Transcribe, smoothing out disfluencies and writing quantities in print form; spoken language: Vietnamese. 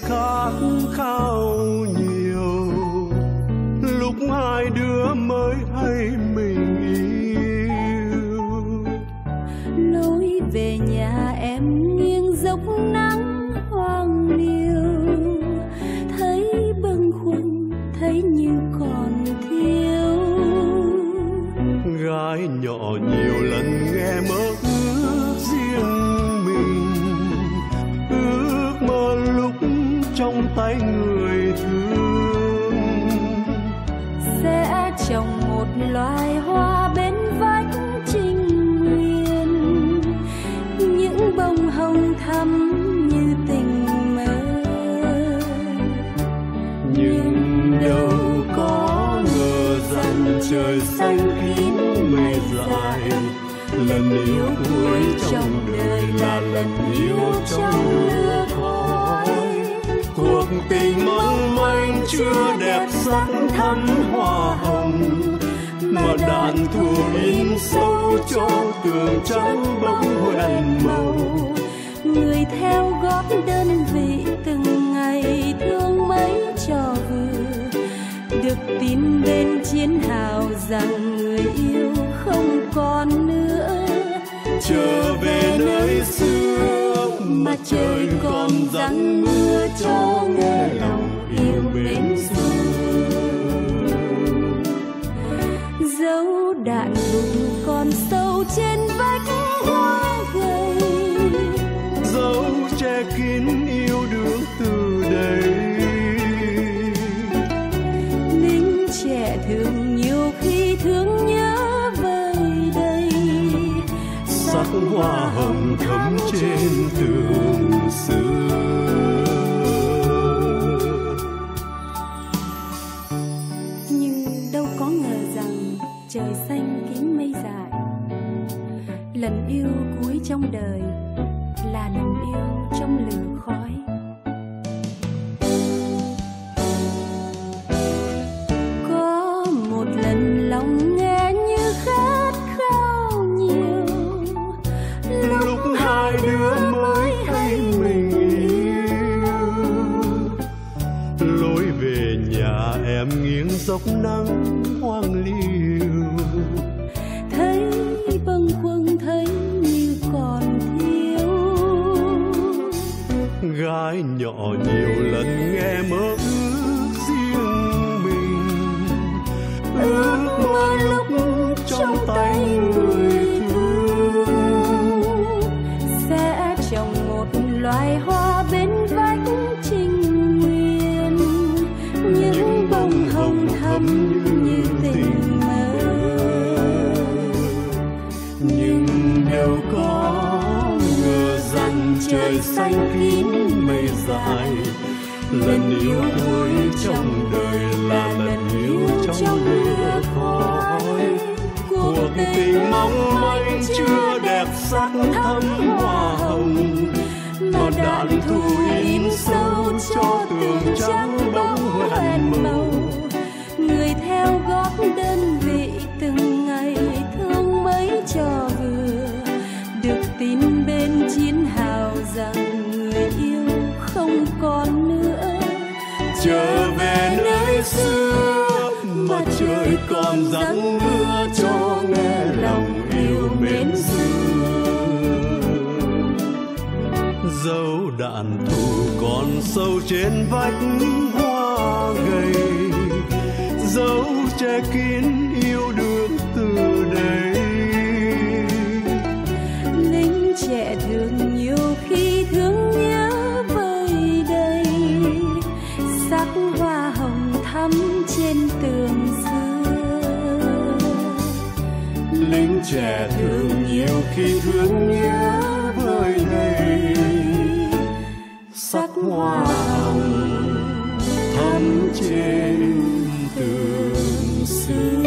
khát khao nhiều, lúc hai đứa mới hay mình yêu. Lối về nhà em nghiêng dốc nắng hoang liêu, thấy bâng khuâng thấy như còn thiếu. Gái nhỏ nhiều lần nghe mơ ước riêng mình, ước mơ lúc trong tay người thương. Sẽ trồng một loài hoa bên vách Trinh Nguyên, những bông hồng thắm như tình mơ. Nhưng đâu có ngờ rằng trời xanh kín mây dài, lần yêu cuối trong đời là lần yêu trong lửa khói. Cuộc tình mong manh chưa đẹp sắc thắm hoa hồng, mà đạn thu in sâu cho tường trắng bóng hoen màu. Người theo gót đơn vị từng ngày thương mấy trò vừa, được tin bên chiến hào rằng người yêu không còn nữa. Trở về nơi xưa mà trời còn giăng mưa cho nghe lòng yêu mến xưa. Dấu đạn bùng còn sâu trên vách hoa gầy, dấu che kín yêu đương từ đây. lính trẻ thường nhiều khi thương nhớ vơi đầy, Sắc hoa hồng thắm trên tường xưa. nhưng đâu có ngờ rằng trời xanh kín mây dài, lần yêu cuối trong đời là lần yêu trong lửa khói. Có một lần lòng nghe như khát khao nhiều, Lúc hai đứa mới hay mình yêu, lối về nhà em nghiêng dốc nắng hoang liêu. thấy bâng khuâng thấy như còn thiếu. Gái nhỏ nhiều lần nghe mơ ước riêng mình, ước mơ lúc trong tay người thương. Sẽ trồng một loài hoa bên vách Trinh Nguyên, những bông hồng thắm như tình mơ. Nhưng đâu có ngờ rằng trời xanh kín mây dài, lần yêu cuối trong đời là lần yêu trong lửa khói. Cuộc tình mong manh chưa đẹp sắc thắm hoa hồng, mà đạn thu in sâu cho tường trắng bóng hoen màu. Người theo gót đơn vị từng ngày thương mấy trò vừa, được tin bên chiến hào rằng người yêu không còn nữa. Trở về nơi xưa mà trời còn giăng mưa cho nghe lòng yêu mến xưa. Dấu đạn thù còn sâu trên vách hoa gầy, dấu che kín yêu đương từ đây. Lính trẻ thường nhiều khi thương nhớ vơi đầy, sắc hoa hồng thắm trên tường xưa. Lính trẻ thường nhiều khi thương nhớ vơi đầy, sắc hoa hồng thắm trên tường xưa.